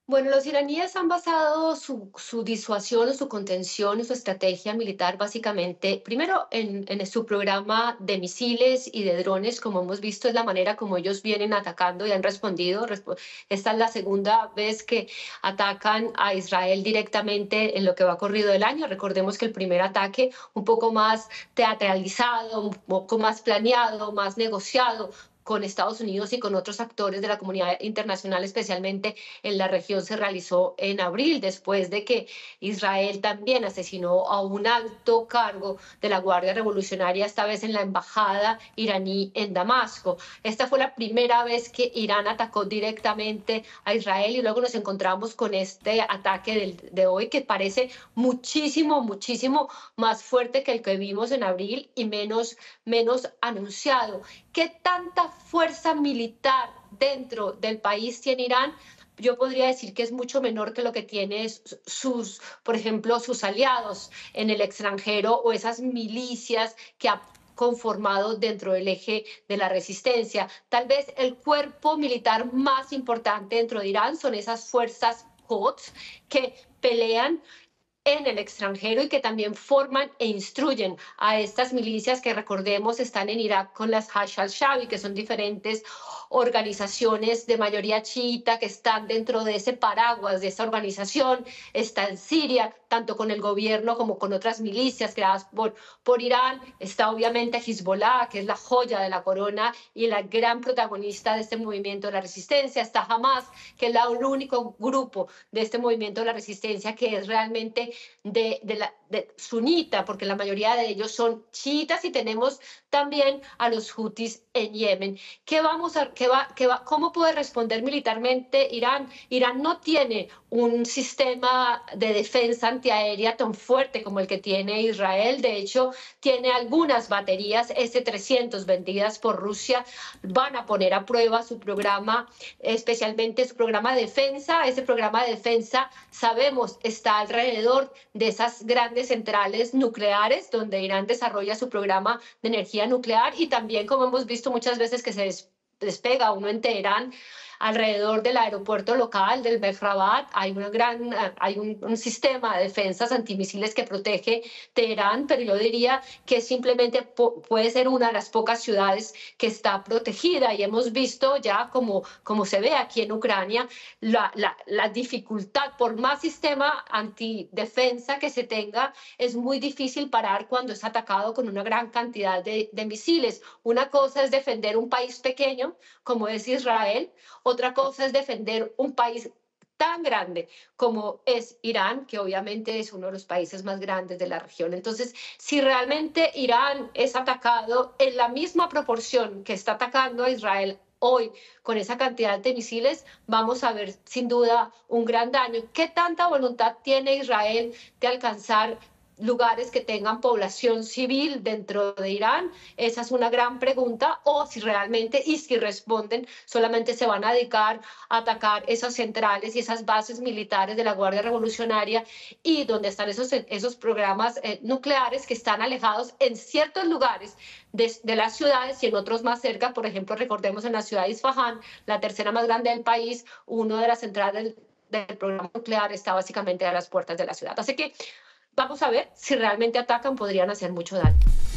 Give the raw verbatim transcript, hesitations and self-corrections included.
Bueno, los iraníes han basado su, su disuasión o su contención y su estrategia militar básicamente, primero en, en su programa de misiles y de drones, como hemos visto, es la manera como ellos vienen atacando y han respondido. Respo- Esta es la segunda vez que atacan a Israel directamente en lo que va corrido del año. Recordemos que el primer ataque, un poco más teatralizado, un poco más planeado, más negociado con Estados Unidos y con otros actores de la comunidad internacional, especialmente en la región, se realizó en abril, después de que Israel también asesinó a un alto cargo de la Guardia Revolucionaria, esta vez en la embajada iraní en Damasco. Esta fue la primera vez que Irán atacó directamente a Israel y luego nos encontramos con este ataque del, de hoy que parece muchísimo, muchísimo más fuerte que el que vimos en abril y menos, menos anunciado. ¿Qué tanta fuerza militar dentro del país tiene Irán? Yo podría decir que es mucho menor que lo que tiene sus, por ejemplo, sus aliados en el extranjero o esas milicias que ha conformado dentro del eje de la resistencia. Tal vez el cuerpo militar más importante dentro de Irán son esas fuerzas Quds que pelean en el extranjero y que también forman e instruyen a estas milicias que, recordemos, están en Irak con las Hashd al-Shabi, que son diferentes organizaciones de mayoría chiita que están dentro de ese paraguas de esa organización. Está en Siria, tanto con el gobierno como con otras milicias creadas por, por Irán. Está obviamente Hezbollah, que es la joya de la corona y la gran protagonista de este movimiento de la resistencia. Está Hamas, que es la, el único grupo de este movimiento de la resistencia que es realmente de, de la de sunita, porque la mayoría de ellos son chiitas, y tenemos también a los hutis en Yemen. ¿Qué vamos a, qué va, qué va, ¿Cómo puede responder militarmente Irán? Irán no tiene un sistema de defensa antiaérea tan fuerte como el que tiene Israel. De hecho, tiene algunas baterías ese trescientos vendidas por Rusia. Van a poner a prueba su programa, especialmente su programa de defensa. Ese programa de defensa, sabemos, está alrededor de esas grandes centrales nucleares donde Irán desarrolla su programa de energía nuclear, y también, como hemos visto muchas veces que se des despega uno en Teherán, alrededor del aeropuerto local del Mehrabad hay, una gran, hay un, un sistema de defensas antimisiles que protege Teherán, pero yo diría que simplemente puede ser una de las pocas ciudades que está protegida, y hemos visto ya, como, como se ve aquí en Ucrania, la, la, la dificultad. Por más sistema antidefensa que se tenga, es muy difícil parar cuando es atacado con una gran cantidad de, de misiles. Una cosa es defender un país pequeño como es Israel, otra cosa es defender un país tan grande como es Irán, que obviamente es uno de los países más grandes de la región. Entonces, si realmente Irán es atacado en la misma proporción que está atacando a Israel hoy con esa cantidad de misiles, vamos a ver sin duda un gran daño. ¿Qué tanta voluntad tiene Israel de alcanzar lugares que tengan población civil dentro de Irán? Esa es una gran pregunta. O si realmente, y si responden, solamente se van a dedicar a atacar esas centrales y esas bases militares de la Guardia Revolucionaria, y donde están esos, esos programas eh, nucleares que están alejados en ciertos lugares de, de las ciudades y en otros más cerca. Por ejemplo, recordemos en la ciudad de Isfahán, la tercera más grande del país, una de las centrales del, del programa nuclear está básicamente a las puertas de la ciudad. Así que vamos a ver si realmente atacan, podrían hacer mucho daño.